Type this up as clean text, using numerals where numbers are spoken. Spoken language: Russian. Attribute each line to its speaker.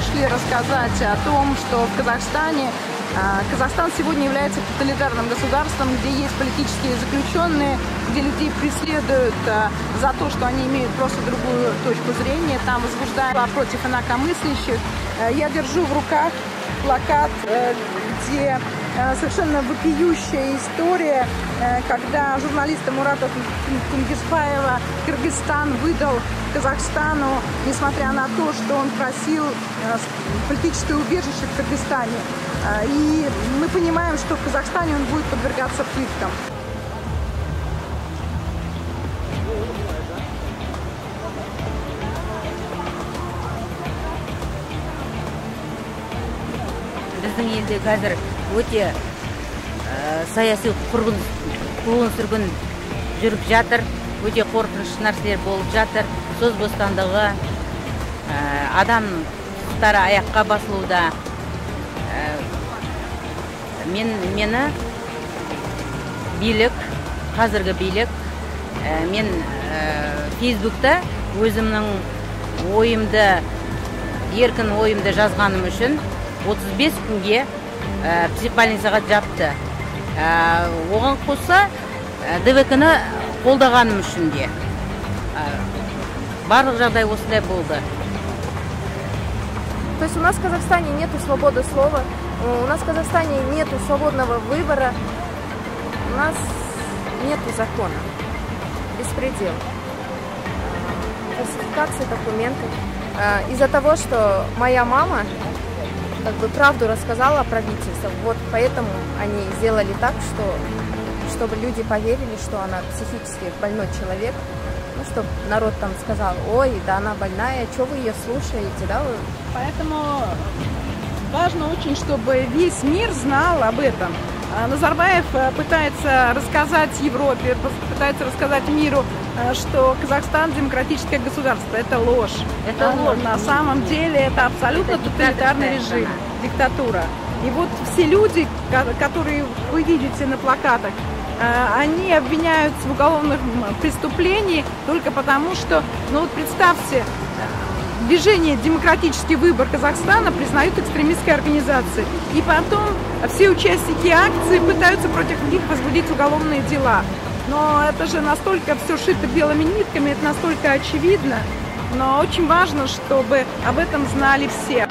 Speaker 1: пришли рассказать о том, что в Казахстане Казахстан сегодня является тоталитарным государством, где есть политические заключенные, где людей преследуют за то, что они имеют просто другую точку зрения, там возбуждают против инакомыслящих. Я держу в руках плакат, где совершенно вопиющая история, когда журналиста Мурата Тунгисбаева Кыргызстан выдал Казахстану, несмотря на то, что он просил политическое убежище в Кыргызстане. И мы понимаем, что в Казахстане он будет подвергаться пыткам.
Speaker 2: Біздің елде қазір өте саяси қуғын-сүргін жүріп жатыр, өте қорқынышты нәрселер болып жатыр. Сөз бостандығы, адам құқықтары аяққа басылуда. Мені билік, қазіргі билік, мен Фейсбукта өзімнің ойымды, еркін ойымды жазғаным үшін 35 күнге психбольницаға жапты. Оған қоса ДВК-ны қолдағаным үшін де. Барлық жағдай осындай болды.
Speaker 3: То есть у нас в Казахстане нету свободы слова, у нас в Казахстане нету свободного выбора, у нас нету закона, беспредел, фальсификации документов. Из-за того, что моя мама как бы правду рассказала правительству, вот поэтому они сделали так, чтобы люди поверили, что она психически больной человек, ну, чтобы народ там сказал: ой, да она больная, что вы ее слушаете, да?
Speaker 1: Поэтому важно очень, чтобы весь мир знал об этом. Назарбаев пытается рассказать Европе, пытается рассказать миру, что Казахстан демократическое государство. Это ложь. Это ложь. На самом деле это абсолютно тоталитарный режим, диктатура. И вот все люди, которые вы видите на плакатах, они обвиняются в уголовных преступлениях только потому, что, ну вот представьте, движение «Демократический выбор Казахстана» признают экстремистской организацией. И потом все участники акции пытаются против них возбудить уголовные дела. Но это же настолько все шито белыми нитками, это настолько очевидно. Но очень важно, чтобы об этом знали все.